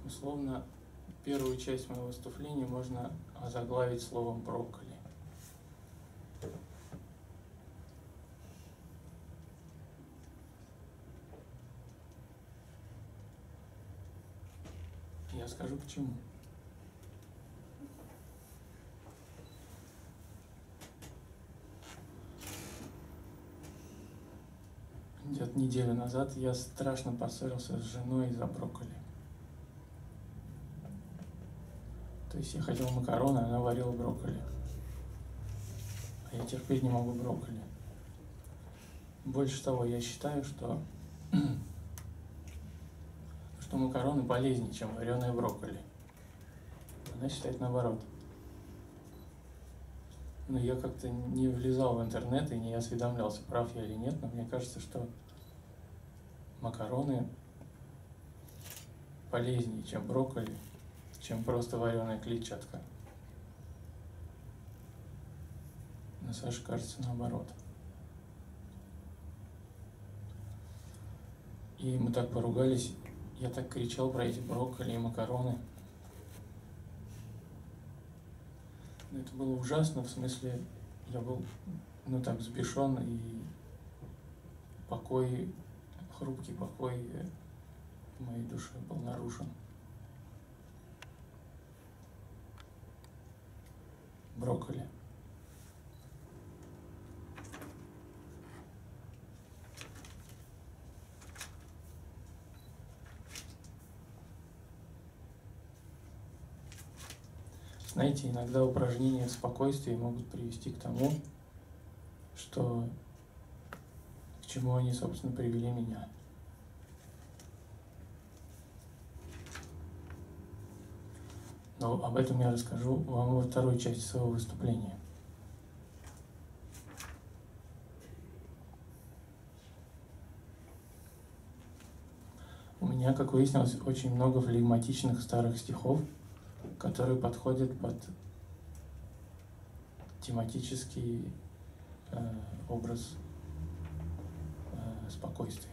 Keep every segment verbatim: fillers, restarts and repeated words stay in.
Условно, первую часть моего выступления можно озаглавить словом «брокколи». Я скажу почему. Где-то неделю назад я страшно поссорился с женой из-за брокколи. То есть я хотел макароны, она варила брокколи. А я терпеть не могу брокколи. Больше того, я считаю, что, что макароны полезнее, чем вареная брокколи. Она считает наоборот. Но я как-то не влезал в интернет и не осведомлялся, прав я или нет, но мне кажется, что макароны полезнее, чем брокколи, чем просто вареная клетчатка. Но Саше кажется наоборот. И мы так поругались, я так кричал про эти брокколи и макароны. Это было ужасно, в смысле, я был, ну так, взбешен, и покой, хрупкий покой в моей душе был нарушен. Брокколи. Знаете, иногда упражнения в спокойствии могут привести к тому, что к чему они, собственно, привели меня. Но об этом я расскажу вам во второй части своего выступления. У меня, как выяснилось, очень много флегматичных старых стихов, которые подходят под тематический э, образ э, спокойствия.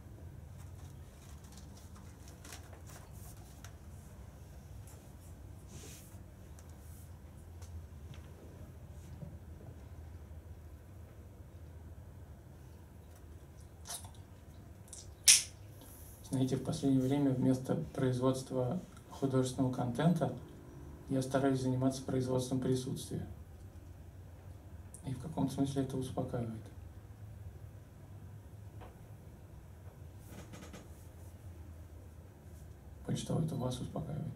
Знаете, в последнее время вместо производства художественного контента я стараюсь заниматься производством присутствия. И в каком-то смысле это успокаивает. Больше того, это вас успокаивает.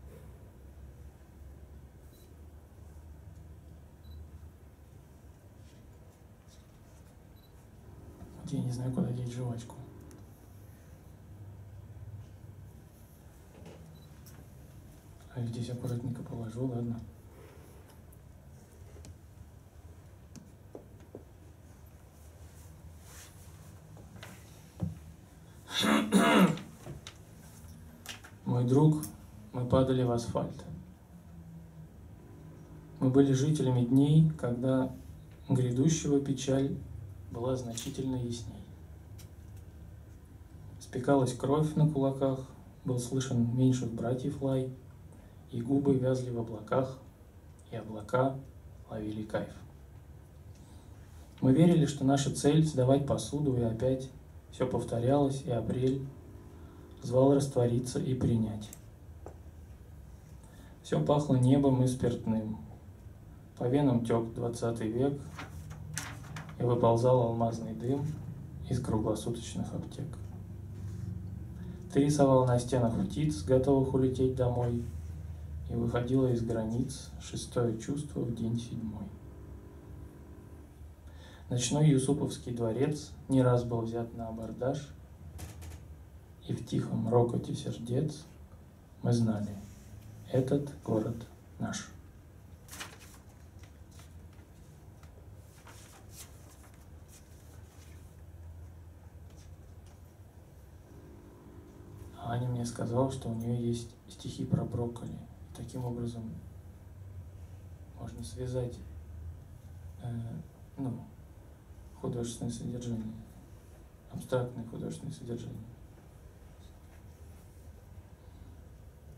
Вот я не знаю, куда деть жвачку. А здесь аккуратненько положу, ладно. Мой друг, мы падали в асфальт. Мы были жителями дней, когда грядущего печаль была значительно ясней. Спекалась кровь на кулаках, был слышен меньших братьев лай, и губы вязли в облаках, и облака ловили кайф. Мы верили, что наша цель — сдавать посуду, и опять все повторялось, и апрель звал раствориться и принять. Все пахло небом и спиртным. По венам тек двадцатый век, и выползал алмазный дым из круглосуточных аптек. Ты рисовал на стенах птиц, готовых улететь домой, и выходило из границ шестое чувство в день седьмой. Ночной Юсуповский дворец не раз был взят на абордаж, и в тихом рокоте сердец мы знали — этот город наш. Аня мне сказала, что у нее есть стихи про брокколи. Таким образом можно связать э, ну, художественное содержание, абстрактное художественное содержание.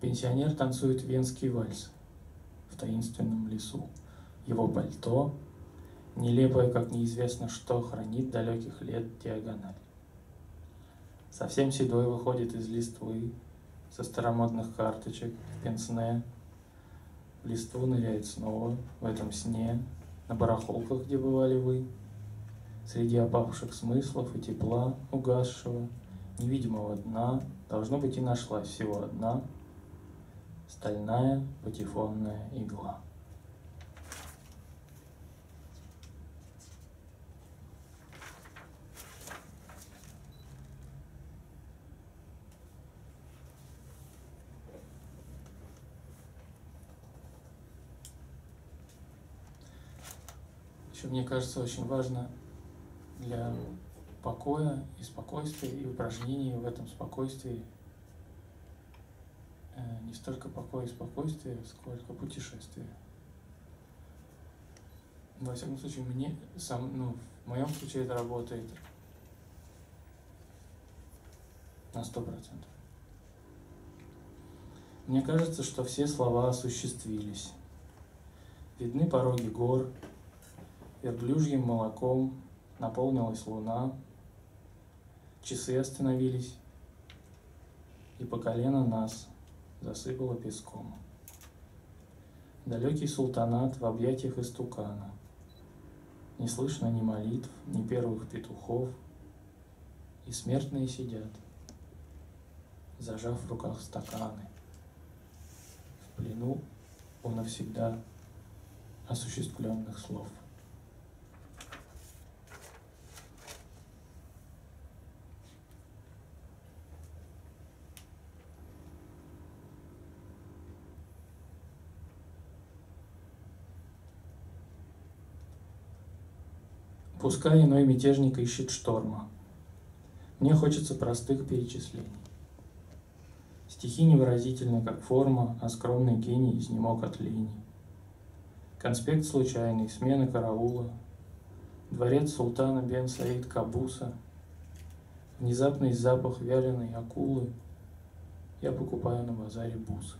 Пенсионер танцует венский вальс в таинственном лесу. Его пальто, нелепое, как неизвестно что, хранит далеких лет диагональ. Совсем седой выходит из листвы, со старомодных карточек, в пенсне. В листву ныряет снова, в этом сне, на барахолках, где бывали вы. Среди опавших смыслов и тепла угасшего, невидимого дна, должно быть, и нашлась всего одна стальная патефонная игла. Еще, мне кажется, очень важно для покоя и спокойствия, и упражнений в этом спокойствии не столько покой и спокойствие, сколько путешествие. Во всяком случае, мне, сам, ну, в моем случае это работает на сто процентов. Мне кажется, что все слова осуществились. Видны пороги гор, верблюжьим молоком наполнилась луна, часы остановились, и по колено нас засыпало песком. Далекий султанат в объятиях истукана. Не слышно ни молитв, ни первых петухов, и смертные сидят, зажав в руках стаканы, в плену у навсегда осуществленных слов. Пускай иной мятежник ищет шторма. Мне хочется простых перечислений. Стихи невыразительны, как форма, а скромный гений изнемог от лени. Конспект случайный, смены караула, дворец султана бен Саид Кабуса, внезапный запах вяленой акулы, я покупаю на базаре бусы.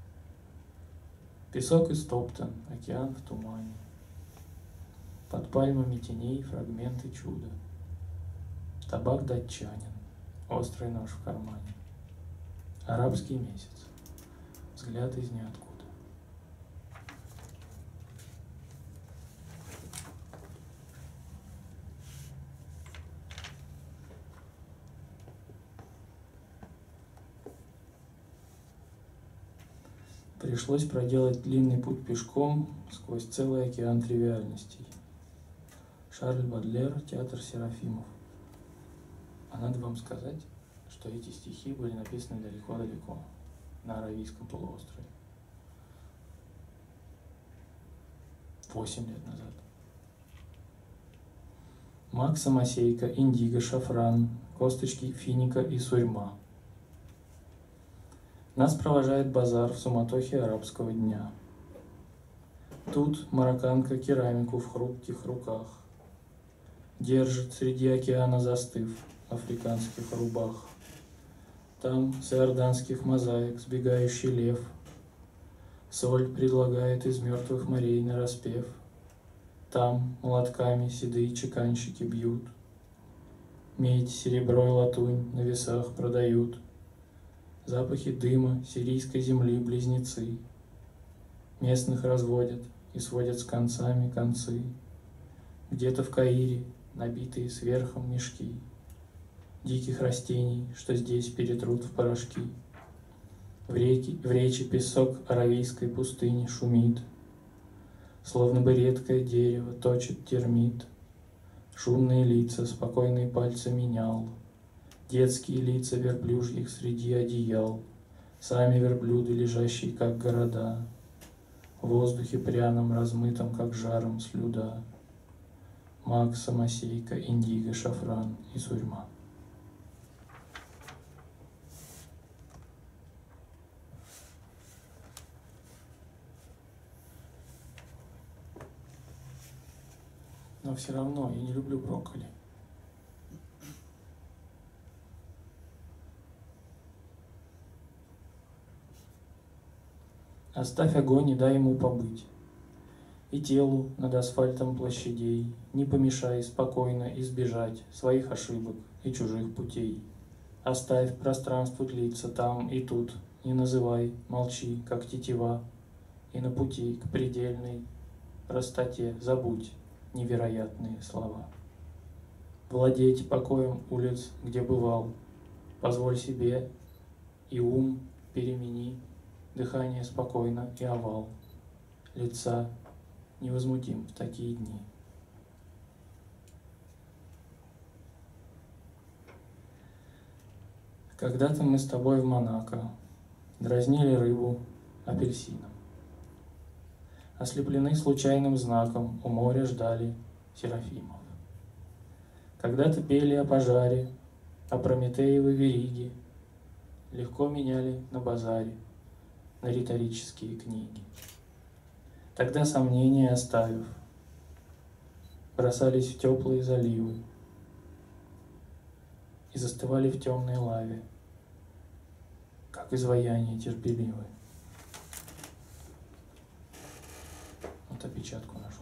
Песок истоптан, океан в тумане. Под пальмами теней фрагменты чуда. Табак датчанин, острый нож в кармане. Арабский месяц, взгляд из ниоткуда. Пришлось проделать длинный путь пешком сквозь целый океан тривиальностей. Шарль Бодлер, театр Серафимов. А надо вам сказать, что эти стихи были написаны далеко-далеко, на Аравийском полуострове. Восемь лет назад. Макса Масейка, индиго, шафран, косточки финика и сурьма. Нас провожает базар в суматохе арабского дня. Тут марокканка керамику в хрупких руках держит среди океана застыв африканских рубах. Там с иорданских мозаик сбегающий лев соль предлагает из мертвых морей нараспев. Там молотками седые чеканщики бьют, медь, серебро и латунь на весах продают. Запахи дыма сирийской земли близнецы местных разводят и сводят с концами концы. Где-то в Каире набитые сверхом мешки диких растений, что здесь перетрут в порошки. В реке, в речи песок аравийской пустыни шумит, словно бы редкое дерево точит термит. Шумные лица, спокойные пальцы менял, детские лица верблюжьих среди одеял, сами верблюды, лежащие как города, в воздухе пряном, размытом, как жаром слюда. Макса, Масейка, индиго, шафран и сурьма. Но все равно я не люблю брокколи. Оставь огонь и дай ему побыть. И телу над асфальтом площадей не помешай спокойно избежать своих ошибок и чужих путей. Оставь пространству длиться там и тут, не называй, молчи, как тетива, и на пути к предельной простоте забудь невероятные слова. Владеть покоем улиц, где бывал, позволь себе и ум перемени, дыхание спокойно и овал лица невозмутим в такие дни. Когда-то мы с тобой в Монако дразнили рыбу апельсином. Ослеплены случайным знаком, у моря ждали серафимов. Когда-то пели о пожаре, о Прометеевой вериге, легко меняли на базаре на риторические книги. Тогда сомнения оставив, бросались в теплые заливы и застывали в темной лаве, как изваяние терпеливы. Вот опечатку нашел.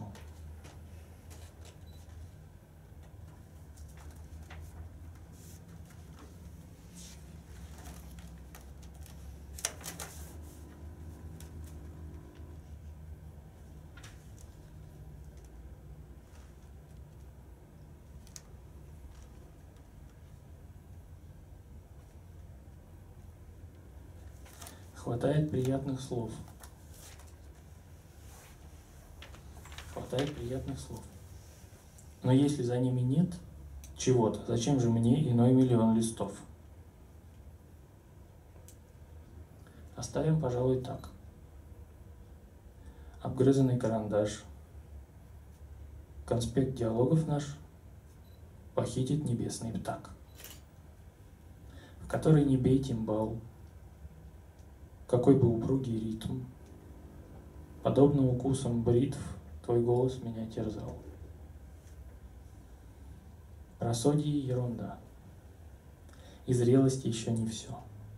Хватает приятных слов. Хватает приятных слов. Но если за ними нет чего-то, зачем же мне иной миллион листов? Оставим, пожалуй, так. Обгрызанный карандаш. Конспект диалогов наш похитит небесный птак, в который не бей тимбал, какой бы упругий ритм, подобно укусам бритв, твой голос меня терзал. Просодье ерунда, и зрелость еще не все.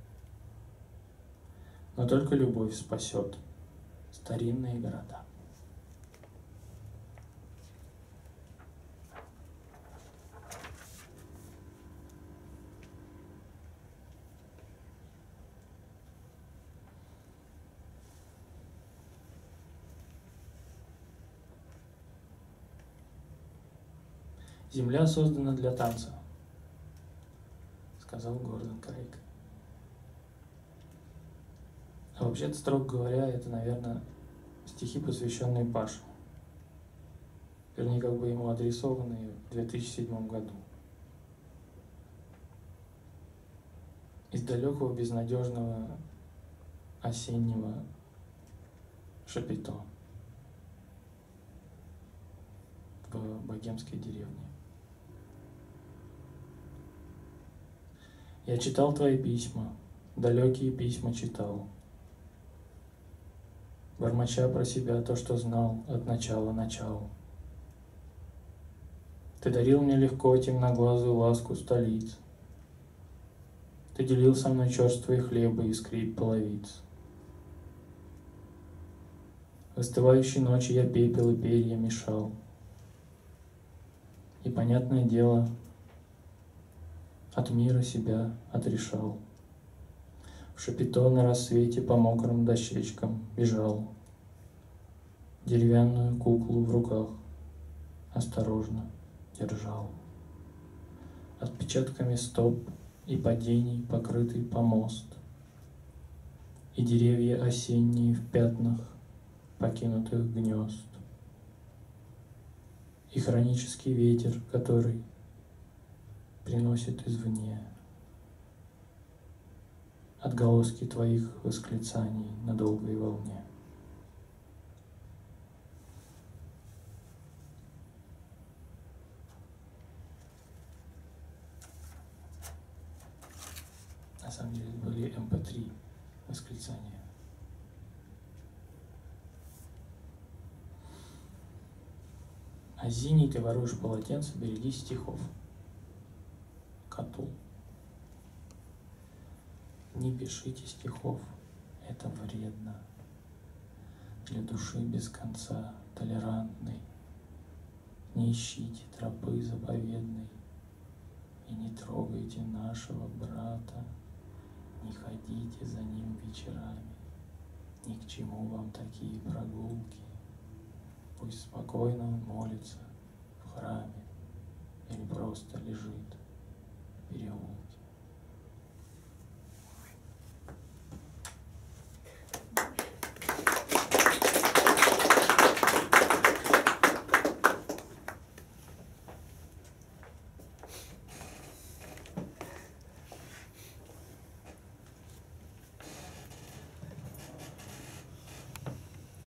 Но только любовь спасет старинные города. Земля создана для танца, сказал Гордон Крейг. А вообще-то, строго говоря, это, наверное, стихи, посвященные Паше. Вернее, как бы ему адресованные в две тысячи седьмом году. Из далекого, безнадежного осеннего Шапито в богемской деревне. Я читал твои письма, далекие письма читал, бормоча про себя то, что знал от начала начала. Ты дарил мне легко темноглазую ласку столиц. Ты делил со мной черствые хлеба и скрип половиц. В остывающей ночи я пепел и перья мешал. И, понятное дело, от мира себя отрешал. В Шапито на рассвете по мокрым дощечкам бежал. Деревянную куклу в руках осторожно держал. Отпечатками стоп и падений покрытый помост. И деревья осенние в пятнах покинутых гнезд. И хронический ветер, который приносит извне отголоски твоих восклицаний на долгой волне. На самом деле были эм пэ три восклицания. Азиний, ты воруешь полотенце, берегись стихов. Катул. Не пишите стихов, это вредно. для души без конца толерантной. Не ищите тропы заповедной и не трогайте нашего брата, не ходите за ним вечерами, ни к чему вам такие прогулки. Пусть спокойно он молится в храме или просто лежит в переулке.